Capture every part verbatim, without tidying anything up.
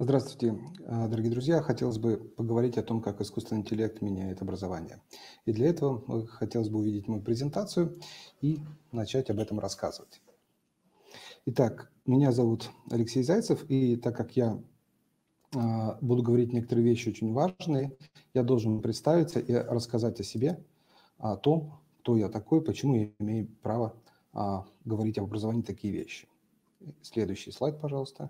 Здравствуйте, а, дорогие друзья. Хотелось бы поговорить о том, как искусственный интеллект меняет образование. И для этого э, хотелось бы увидеть мою презентацию и начать об этом рассказывать. Итак, меня зовут Алексей Зайцев, и так как я а, буду говорить некоторые вещи очень важные, я должен представиться и рассказать о себе, о том, кто я такой, почему я имею право а, говорить об образовании такие вещи. Следующий слайд, пожалуйста.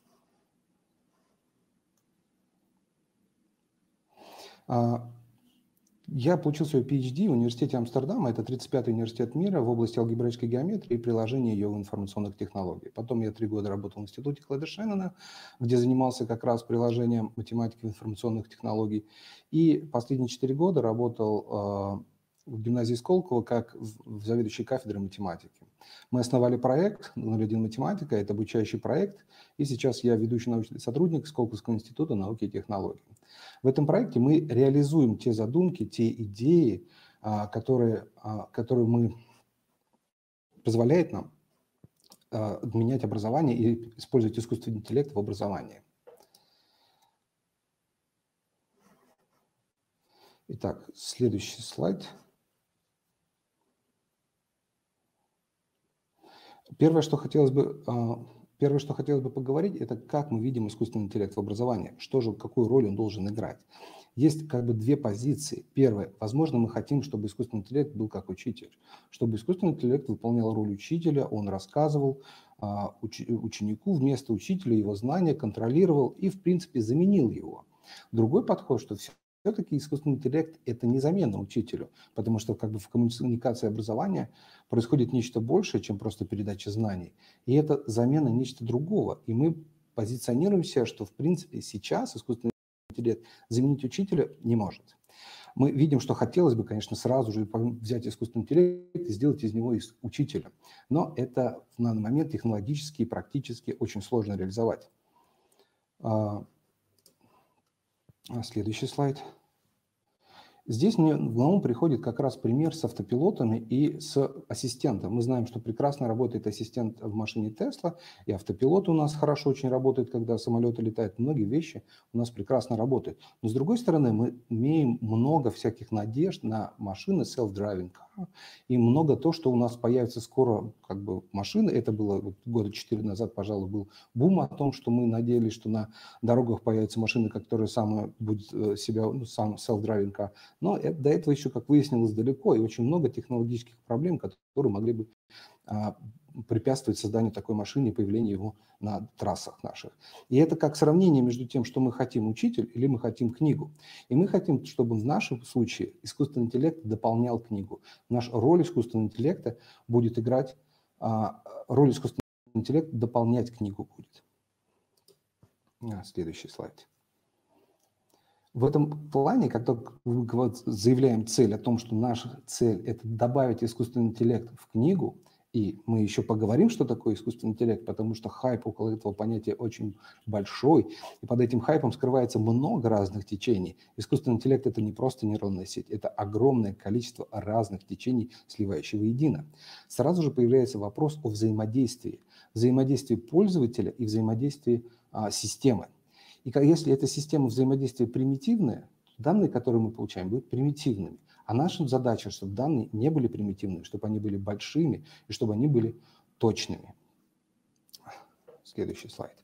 А, Я получил свой пи эйч ди в университете Амстердама, это тридцать пятый университет мира в области алгебраической геометрии и приложения ее в информационных технологиях. Потом я три года работал в институте Клайда Шеннона, где занимался как раз приложением математики в информационных технологий. И последние четыре года работал э, в гимназии Сколково как в, в заведующей кафедрой математики. Мы основали проект ноль один математика, это обучающий проект, и сейчас я ведущий научный сотрудник Сколковского института науки и технологий. В этом проекте мы реализуем те задумки, те идеи, а, которые, а, которые мы позволяют нам а, менять образование и использовать искусственный интеллект в образовании. Итак, следующий слайд. Первое, что хотелось бы, а, первое, что хотелось бы поговорить, это как мы видим искусственный интеллект в образовании, что же, какую роль он должен играть. Есть как бы две позиции. Первое, возможно, мы хотим, чтобы искусственный интеллект был как учитель, чтобы искусственный интеллект выполнял роль учителя, он рассказывал а, уч, ученику вместо учителя его знания, контролировал и, в принципе, заменил его. Другой подход, что все все-таки искусственный интеллект – это не замена учителю, потому что как бы в коммуникации образования происходит нечто большее, чем просто передача знаний. И это замена нечто другого. И мы позиционируем себя, что в принципе сейчас искусственный интеллект заменить учителя не может. Мы видим, что хотелось бы, конечно, сразу же взять искусственный интеллект и сделать из него учителя. Но это в данный момент технологически и практически очень сложно реализовать. Следующий слайд. Здесь мне в голову приходит как раз пример с автопилотами и с ассистентом. Мы знаем, что прекрасно работает ассистент в машине Tesla, и автопилот у нас хорошо очень работает, когда самолеты летают. Многие вещи у нас прекрасно работают. Но с другой стороны, мы имеем много всяких надежд на машины self-driving car, и много то, что у нас появится скоро как бы машины. Это было года четыре назад, пожалуй, был бум о том, что мы надеялись, что на дорогах появятся машины, которые сами будут себя, ну, сам self-driving car. Но это, до этого еще, как выяснилось, далеко, и очень много технологических проблем, которые могли бы а, препятствовать созданию такой машины и появлению его на трассах наших. И это как сравнение между тем, что мы хотим учитель или мы хотим книгу. И мы хотим, чтобы в нашем случае искусственный интеллект дополнял книгу. Наша роль искусственного интеллекта будет играть, а, роль искусственного интеллекта дополнять книгу будет. А, следующий слайд. В этом плане, как только мы заявляем цель о том, что наша цель – это добавить искусственный интеллект в книгу, и мы еще поговорим, что такое искусственный интеллект, потому что хайп около этого понятия очень большой, и под этим хайпом скрывается много разных течений. Искусственный интеллект – это не просто нейронная сеть, это огромное количество разных течений, сливающих воедино. Сразу же появляется вопрос о взаимодействии, взаимодействии пользователя и взаимодействии а, системы. И если эта система взаимодействия примитивная, данные, которые мы получаем, будут примитивными. А наша задача, чтобы данные не были примитивными, чтобы они были большими и чтобы они были точными. Следующий слайд.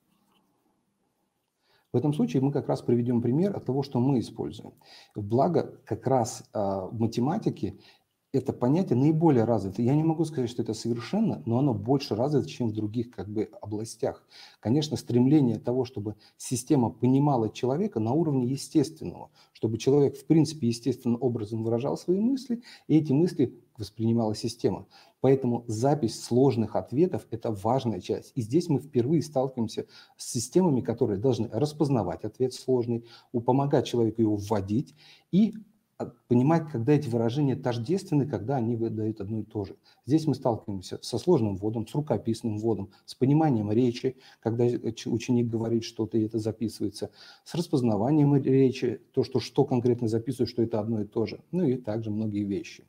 В этом случае мы как раз приведем пример от того, что мы используем. Благо, как раз э, в математике это понятие наиболее развито. Я не могу сказать, что это совершенно, но оно больше развито, чем в других как бы областях. Конечно, стремление того, чтобы система понимала человека на уровне естественного, чтобы человек, в принципе, естественным образом выражал свои мысли, и эти мысли воспринимала система. Поэтому запись сложных ответов – это важная часть. И здесь мы впервые сталкиваемся с системами, которые должны распознавать ответ сложный, помогать человеку его вводить и понимать, когда эти выражения тождественны, когда они выдают одно и то же. Здесь мы сталкиваемся со сложным вводом, с рукописным вводом, с пониманием речи, когда ученик говорит что-то и это записывается, с распознаванием речи, то, что, что конкретно записывает, что это одно и то же, ну и также многие вещи.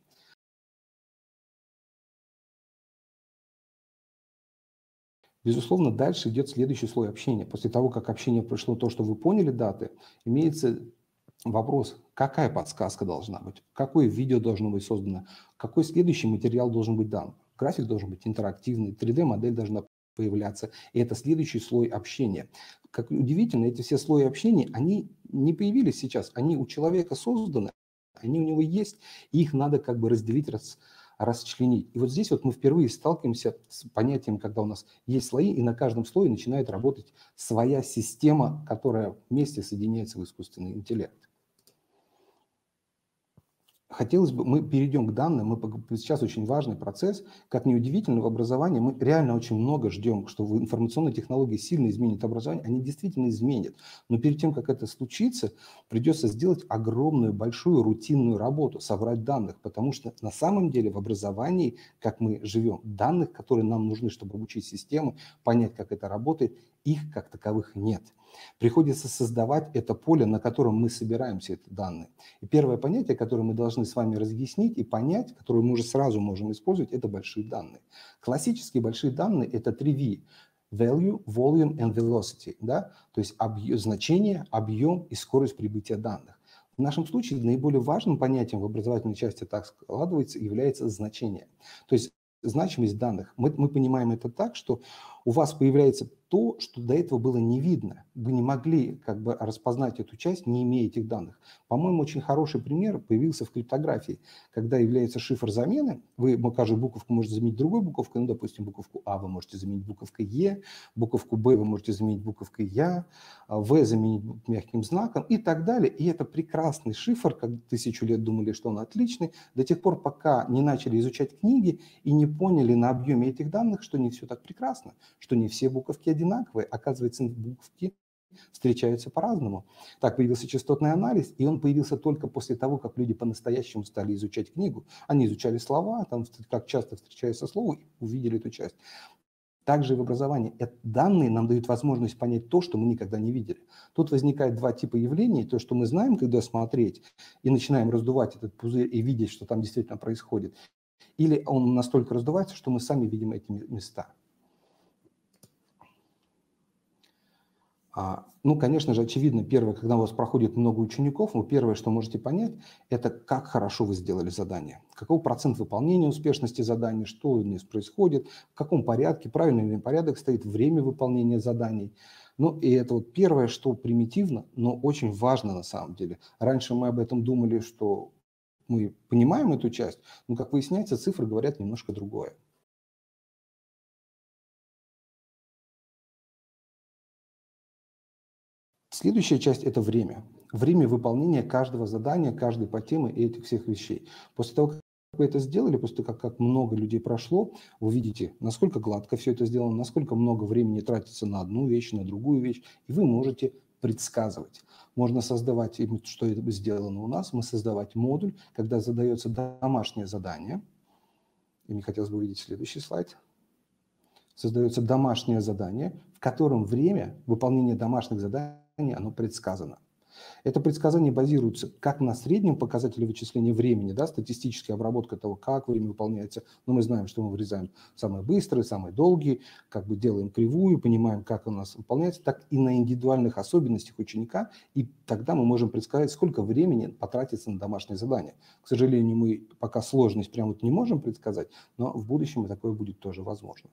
Безусловно, дальше идет следующий слой общения. После того, как общение прошло то, что вы поняли даты, имеется вопрос, какая подсказка должна быть, какое видео должно быть создано, какой следующий материал должен быть дан. График должен быть интерактивный, три дэ-модель должна появляться, и это следующий слой общения. Как удивительно, эти все слои общения, они не появились сейчас, они у человека созданы, они у него есть, и их надо как бы разделить, рас, расчленить. И вот здесь вот мы впервые сталкиваемся с понятием, когда у нас есть слои, и на каждом слое начинает работать своя система, которая вместе соединяется в искусственный интеллект. Хотелось бы, мы перейдем к данным, мы, сейчас очень важный процесс, как ни удивительно, в образовании мы реально очень много ждем, что в информационной технологии сильно изменит образование, они действительно изменят, но перед тем, как это случится, придется сделать огромную, большую рутинную работу, собрать данных, потому что на самом деле в образовании, как мы живем, данных, которые нам нужны, чтобы обучить систему, понять, как это работает, их как таковых нет. Приходится создавать это поле, на котором мы собираем все эти данные. И первое понятие, которое мы должны с вами разъяснить и понять, которое мы уже сразу можем использовать, это большие данные. Классические большие данные – это три ви – value, volume and velocity, да? То есть объем, значение, объем и скорость прибытия данных. В нашем случае наиболее важным понятием в образовательной части, так складывается, является значение. То есть значимость данных. Мы, мы понимаем это так, что у вас появляется то, что до этого было не видно. Вы не могли как бы распознать эту часть, не имея этих данных. По-моему, очень хороший пример появился в криптографии, когда является шифр замены. Вы каждую буковку можете заменить другой буковкой, ну, допустим, буковку А вы можете заменить буковкой Е, буковку Б вы можете заменить буковкой Я, В заменить мягким знаком и так далее. И это прекрасный шифр, как тысячу лет думали, что он отличный, до тех пор, пока не начали изучать книги и не поняли на объеме этих данных, что не все так прекрасно, что не все буковки одинаковые. Оказывается, буковки встречаются по-разному. Так появился частотный анализ, и он появился только после того, как люди по-настоящему стали изучать книгу. Они изучали слова, там, как часто встречается слово, и увидели эту часть. Также и в образовании. Это данные нам дают возможность понять то, что мы никогда не видели. Тут возникает два типа явлений. То, что мы знаем, когда смотреть, и начинаем раздувать этот пузырь и видеть, что там действительно происходит. Или он настолько раздувается, что мы сами видим эти места. А, ну, конечно же, очевидно, первое, когда у вас проходит много учеников, вы первое, что можете понять, это как хорошо вы сделали задание, какой процент выполнения успешности задания, что у них происходит, в каком порядке, правильный ли порядок стоит, время выполнения заданий. Ну, и это вот первое, что примитивно, но очень важно на самом деле. Раньше мы об этом думали, что мы понимаем эту часть, но, как выясняется, цифры говорят немножко другое. Следующая часть – это время. Время выполнения каждого задания, каждой подтемы и этих всех вещей. После того, как вы это сделали, после того, как, как много людей прошло, вы видите, насколько гладко все это сделано, насколько много времени тратится на одну вещь, на другую вещь, и вы можете предсказывать. Можно создавать, что это сделано у нас, мы создавать модуль, когда задается домашнее задание. И мне хотелось бы увидеть следующий слайд. Создается домашнее задание, в котором время выполнения домашних заданий оно предсказано. Это предсказание базируется как на среднем показателе вычисления времени, да, статистическая обработка того, как время выполняется. Но мы знаем, что мы вырезаем самые быстрые, самые долгие, как бы делаем кривую, понимаем, как у нас выполняется, так и на индивидуальных особенностях ученика. И тогда мы можем предсказать, сколько времени потратится на домашнее задание. К сожалению, мы пока сложность прямо вот не можем предсказать, но в будущем такое будет тоже возможно.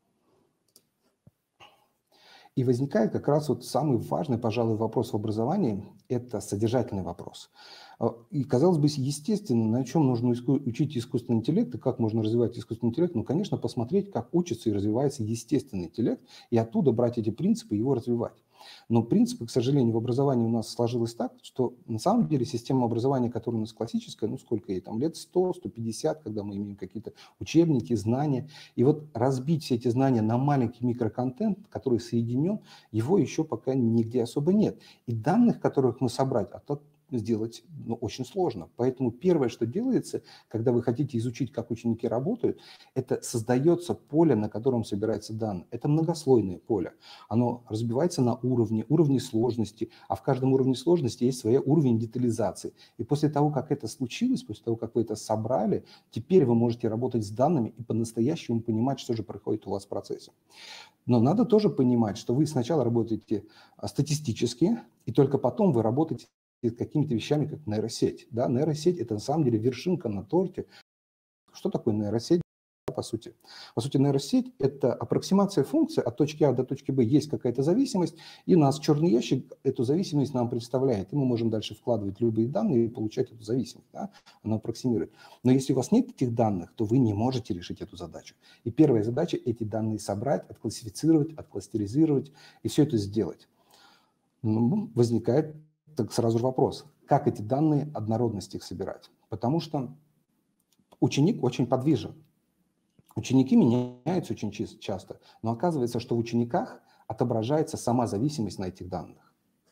И возникает как раз вот самый важный, пожалуй, вопрос в образовании – это содержательный вопрос. И, казалось бы, естественно, на чем нужно учить искусственный интеллект и как можно развивать искусственный интеллект? Ну, конечно, посмотреть, как учится и развивается естественный интеллект, и оттуда брать эти принципы и его развивать. Но принципы, к сожалению, в образовании у нас сложилось так, что на самом деле система образования, которая у нас классическая, ну сколько ей там, лет сто, сто пятьдесят, когда мы имеем какие-то учебники, знания, и вот разбить все эти знания на маленький микроконтент, который соединен, его еще пока нигде особо нет. И данных, которых мы собрать, а то сделать ну, очень сложно. Поэтому первое, что делается, когда вы хотите изучить, как ученики работают, это создается поле, на котором собираются данные. Это многослойное поле. Оно разбивается на уровни, уровни сложности, а в каждом уровне сложности есть свой уровень детализации. И после того, как это случилось, после того, как вы это собрали, теперь вы можете работать с данными и по-настоящему понимать, что же происходит у вас в процессе. Но надо тоже понимать, что вы сначала работаете статистически, и только потом вы работаете с какими-то вещами, как нейросеть. Да? Нейросеть – это на самом деле вершинка на торте. Что такое нейросеть? По сути. По сути, нейросеть – это аппроксимация функции от точки А до точки Б. Есть какая-то зависимость, и у нас черный ящик эту зависимость нам представляет. И мы можем дальше вкладывать любые данные и получать эту зависимость. Да? Она аппроксимирует. Но если у вас нет этих данных, то вы не можете решить эту задачу. И первая задача – эти данные собрать, отклассифицировать, откластеризировать и все это сделать. Ну, возникает так сразу же вопрос, как эти данные, однородность их собирать? Потому что ученик очень подвижен. Ученики меняются очень часто, но оказывается, что в учениках отображается сама зависимость на этих данных.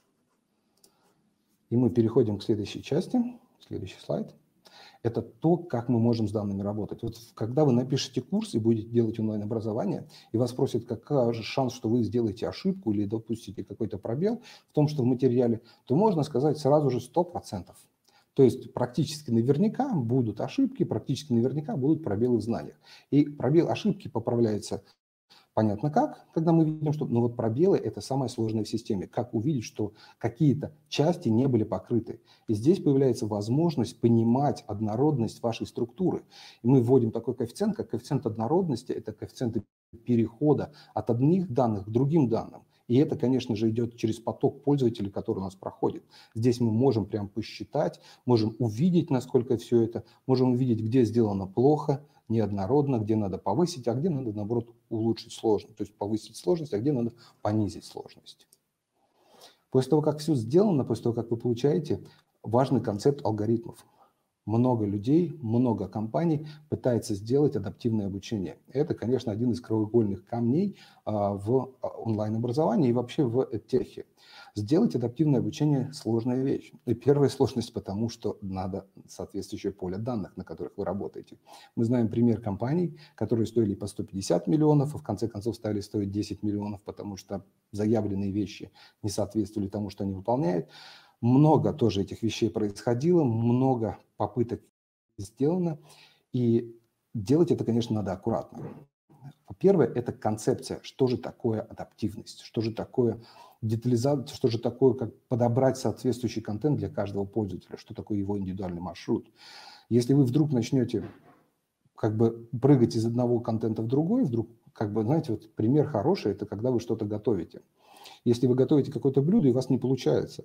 И мы переходим к следующей части, следующий слайд. Это то, как мы можем с данными работать. Вот когда вы напишете курс и будете делать онлайн-образование, и вас спросят, какой же шанс, что вы сделаете ошибку или допустите какой-то пробел в том, что в материале, то можно сказать сразу же сто процентов. То есть практически наверняка будут ошибки, практически наверняка будут пробелы в знаниях. И пробел ошибки поправляется понятно как, когда мы видим, что... Но вот пробелы – это самое сложное в системе. Как увидеть, что какие-то части не были покрыты. И здесь появляется возможность понимать однородность вашей структуры. И мы вводим такой коэффициент, как коэффициент однородности. Это коэффициент перехода от одних данных к другим данным. И это, конечно же, идет через поток пользователей, который у нас проходит. Здесь мы можем прям посчитать, можем увидеть, насколько все это, можем увидеть, где сделано плохо, неоднородно, где надо повысить, а где надо, наоборот, улучшить сложность. То есть повысить сложность, а где надо понизить сложность. После того, как все сделано, после того, как вы получаете, важный концепт алгоритмов. Много людей, много компаний пытается сделать адаптивное обучение. Это, конечно, один из краеугольных камней а, в онлайн-образовании и вообще в эдтехе. Сделать адаптивное обучение – сложная вещь. И первая сложность, потому что надо соответствующее поле данных, на которых вы работаете. Мы знаем пример компаний, которые стоили по сто пятьдесят миллионов, а в конце концов стали стоить десять миллионов, потому что заявленные вещи не соответствовали тому, что они выполняют. Много тоже этих вещей происходило, много попыток сделано, и делать это, конечно, надо аккуратно. Первое – это концепция, что же такое адаптивность, что же такое детализация, что же такое, как подобрать соответствующий контент для каждого пользователя, что такое его индивидуальный маршрут. Если вы вдруг начнете как бы прыгать из одного контента в другой, вдруг, как бы, знаете, вот пример хороший – это когда вы что-то готовите. Если вы готовите какое-то блюдо, и у вас не получается,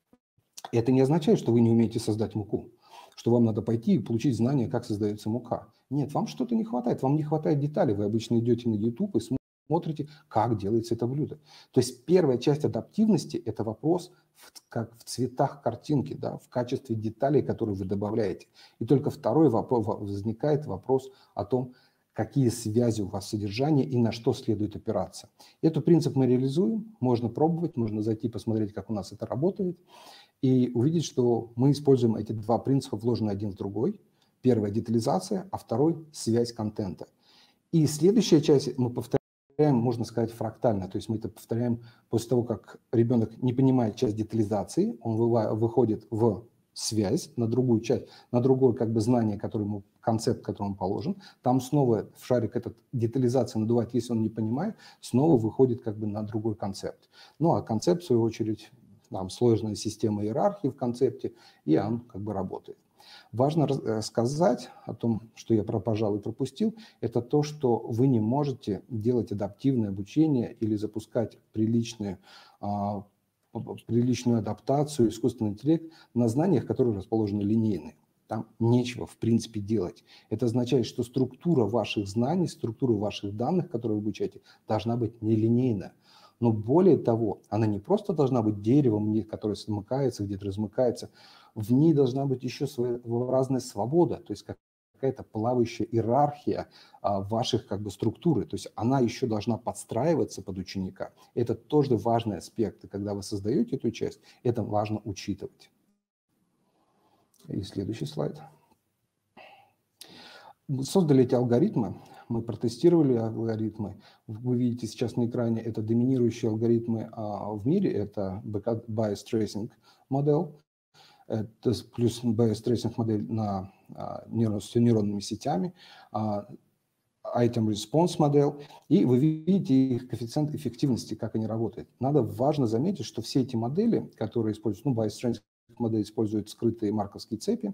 это не означает, что вы не умеете создать муку, что вам надо пойти и получить знания, как создается мука. Нет, вам что-то не хватает, вам не хватает деталей. Вы обычно идете на YouTube и смотрите, как делается это блюдо. То есть первая часть адаптивности – это вопрос, в, как в цветах картинки, да, в качестве деталей, которые вы добавляете. И только второй вопрос, возникает вопрос о том, какие связи у вас содержания и на что следует опираться. Этот принцип мы реализуем, можно пробовать, можно зайти посмотреть, как у нас это работает, и увидеть, что мы используем эти два принципа, вложенные один в другой. Первая – детализация, а второй – связь контента. И следующая часть мы повторяем, можно сказать, фрактально. То есть мы это повторяем после того, как ребенок не понимает часть детализации, он выходит в связь на другую часть, на другое как бы знание, которое ему, концепт, который ему положен. Там снова в шарик этот детализация надувает, если он не понимает, снова выходит как бы на другой концепт. Ну а концепт, в свою очередь, там сложная система иерархии в концепте, и он как бы работает. Важно сказать о том, что я, пожалуй, пропустил, это то, что вы не можете делать адаптивное обучение или запускать приличные, приличную адаптацию, искусственный интеллект на знаниях, которые расположены линейно. Там нечего, в принципе, делать. Это означает, что структура ваших знаний, структура ваших данных, которые вы обучаете, должна быть нелинейна. Но более того, она не просто должна быть деревом, которое смыкается, где-то размыкается, в ней должна быть еще своеобразная свобода, то есть какая-то плавающая иерархия а, ваших как бы структуры, то есть она еще должна подстраиваться под ученика. Это тоже важный аспект, и когда вы создаете эту часть, это важно учитывать. И следующий слайд. Создали эти алгоритмы, мы протестировали алгоритмы. Вы видите сейчас на экране, это доминирующие алгоритмы а, в мире, это Bayes Tracing модель, это плюс Bayes Tracing модель на, а, нейрон, с нейронными сетями, а, Item Response модель, и вы видите их коэффициент эффективности, как они работают. Надо важно заметить, что все эти модели, которые используют, ну, Bayes Tracing модель использует скрытые марковские цепи,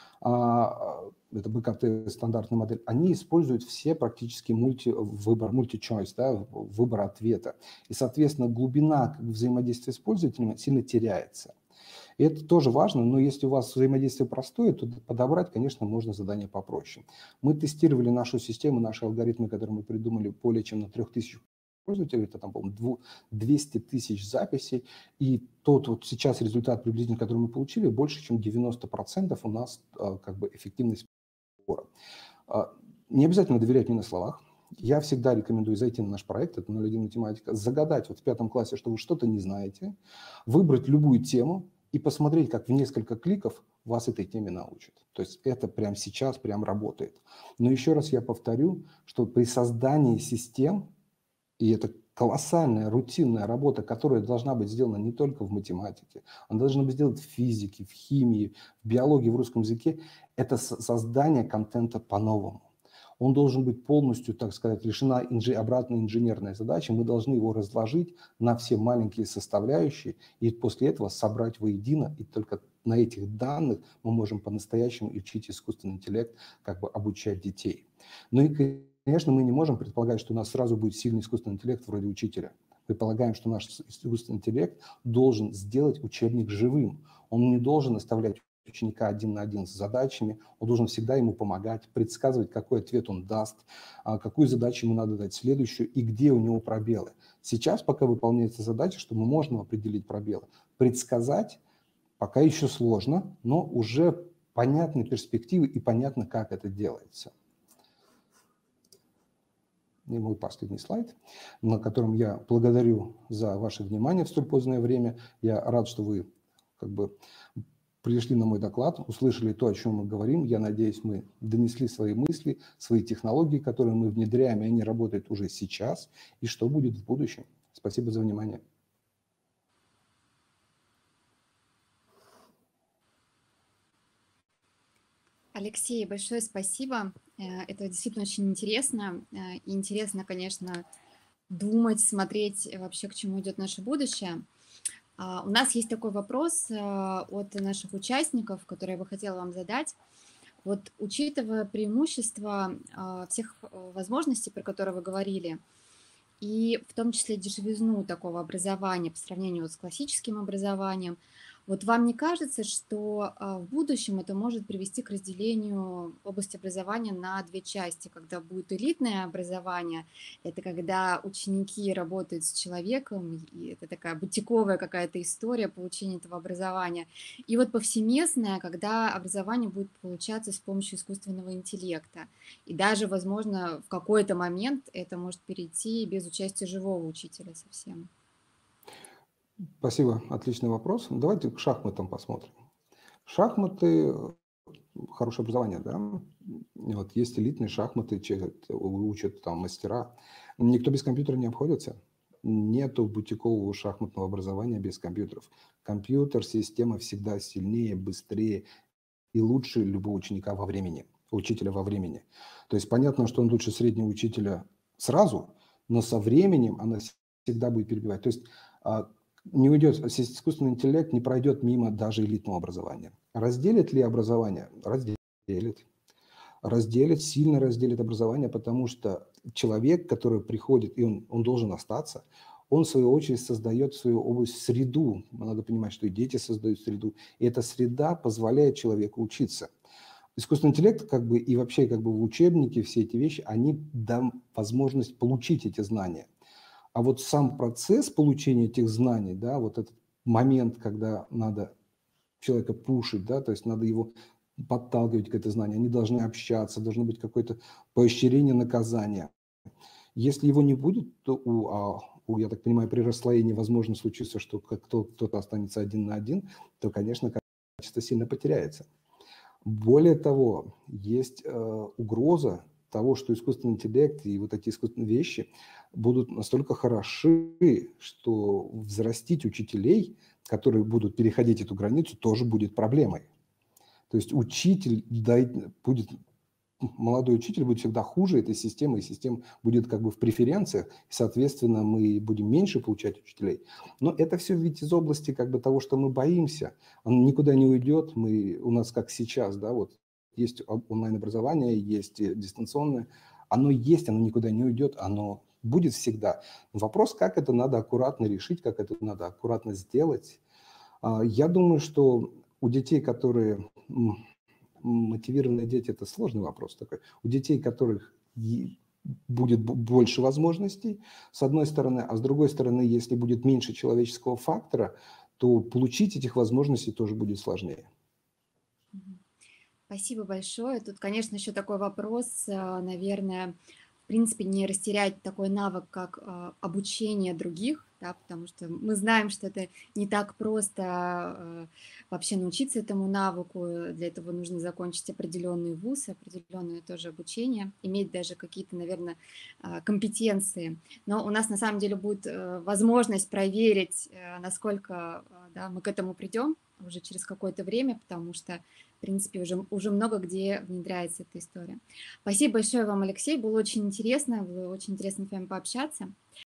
это бэ ка тэ стандартная модель, они используют все практически мульти, выбор, multi-choice, да, выбор ответа. И, соответственно, глубина взаимодействия с пользователем сильно теряется. И это тоже важно, но если у вас взаимодействие простое, то подобрать, конечно, можно задание попроще. Мы тестировали нашу систему, наши алгоритмы, которые мы придумали более чем на трех тысячах пользователей, это там, по-моему, двести тысяч записей, и тот вот сейчас результат приблизительно, который мы получили, больше чем девяносто процентов у нас как бы эффективность сбора. Не обязательно доверять мне на словах. Я всегда рекомендую зайти на наш проект, это ноль один математика, загадать вот в пятом классе, что вы что-то не знаете, выбрать любую тему и посмотреть, как в несколько кликов вас этой теме научат. То есть это прямо сейчас прям работает. Но еще раз я повторю, что при создании систем, и это колоссальная рутинная работа, которая должна быть сделана не только в математике, она должна быть сделана в физике, в химии, в биологии, в русском языке. Это создание контента по-новому. Он должен быть полностью, так сказать, решена инж... обратная инженерная задача. Мы должны его разложить на все маленькие составляющие и после этого собрать воедино. И только на этих данных мы можем по-настоящему учить искусственный интеллект, как бы обучать детей. Ну и, конечно, мы не можем предполагать, что у нас сразу будет сильный искусственный интеллект вроде учителя. Мы полагаем, что наш искусственный интеллект должен сделать учебник живым. Он не должен оставлять ученика один на один с задачами, он должен всегда ему помогать, предсказывать, какой ответ он даст, какую задачу ему надо дать следующую и где у него пробелы. Сейчас, пока выполняется задача, что мы можем определить пробелы. Предсказать пока еще сложно, но уже понятны перспективы и понятно, как это делается. И мой последний слайд, на котором я благодарю за ваше внимание в столь позднее время. Я рад, что вы как бы пришли на мой доклад, услышали то, о чем мы говорим. Я надеюсь, мы донесли свои мысли, свои технологии, которые мы внедряем, и они работают уже сейчас, и что будет в будущем. Спасибо за внимание. Алексей, большое спасибо. Это действительно очень интересно. И интересно, конечно, думать, смотреть вообще, к чему идет наше будущее. У нас есть такой вопрос от наших участников, который я бы хотела вам задать. Вот учитывая преимущества всех возможностей, про которые вы говорили, и в том числе дешевизну такого образования по сравнению с классическим образованием, вот вам не кажется, что в будущем это может привести к разделению области образования на две части, когда будет элитное образование, это когда ученики работают с человеком, и это такая бутиковая какая-то история получения этого образования, и вот повсеместное, когда образование будет получаться с помощью искусственного интеллекта, и даже, возможно, в какой-то момент это может перейти без участия живого учителя совсем. Спасибо, отличный вопрос. Давайте к шахматам посмотрим. Шахматы – хорошее образование, да? Вот есть элитные шахматы, учат там мастера. Никто без компьютера не обходится. Нету бутикового шахматного образования без компьютеров. Компьютер, система всегда сильнее, быстрее и лучше любого ученика во времени, учителя во времени. То есть понятно, что он лучше среднего учителя сразу, но со временем она всегда будет перебивать. То есть не уйдет, искусственный интеллект не пройдет мимо даже элитного образования. Разделит ли образование? Разделит. Разделит, сильно разделит образование, потому что человек, который приходит, и он, он должен остаться, он, в свою очередь, создает в свою область среду. Надо понимать, что и дети создают среду. И эта среда позволяет человеку учиться. Искусственный интеллект, как бы, и вообще как бы в учебнике все эти вещи, они дают возможность получить эти знания. А вот сам процесс получения этих знаний, да, вот этот момент, когда надо человека пушить, да, то есть надо его подталкивать к этому знанию, они должны общаться, должно быть какое-то поощрение, наказание. Если его не будет, то, у, а, у, я так понимаю, при расслоении возможно случится, что кто-то останется один на один, то, конечно, качество сильно потеряется. Более того, есть э, угроза того, что искусственный интеллект и вот эти искусственные вещи будут настолько хороши, что взрастить учителей, которые будут переходить эту границу, тоже будет проблемой. То есть учитель будет, молодой учитель будет всегда хуже этой системы, и система будет как бы в преференциях, и, соответственно, мы будем меньше получать учителей. Но это все ведь из области как бы того, что мы боимся. Он никуда не уйдет, мы, у нас как сейчас, да, вот есть онлайн-образование, есть дистанционное, оно есть, оно никуда не уйдет, оно будет всегда. Вопрос, как это надо аккуратно решить, как это надо аккуратно сделать. Я думаю, что у детей, которые... Мотивированные дети – это сложный вопрос такой. У детей, у которых будет больше возможностей, с одной стороны, а с другой стороны, если будет меньше человеческого фактора, то получить этих возможностей тоже будет сложнее. Спасибо большое. Тут, конечно, еще такой вопрос, наверное, в принципе, не растерять такой навык, как э, обучение других, да, потому что мы знаем, что это не так просто э, вообще научиться этому навыку, для этого нужно закончить определенный вуз, определенное тоже обучение, иметь даже какие-то, наверное, э, компетенции. Но у нас на самом деле будет э, возможность проверить, э, насколько э, да, мы к этому придем уже через какое-то время, потому что, в принципе, уже, уже много где внедряется эта история. Спасибо большое вам, Алексей, было очень интересно, было очень интересно с вами пообщаться.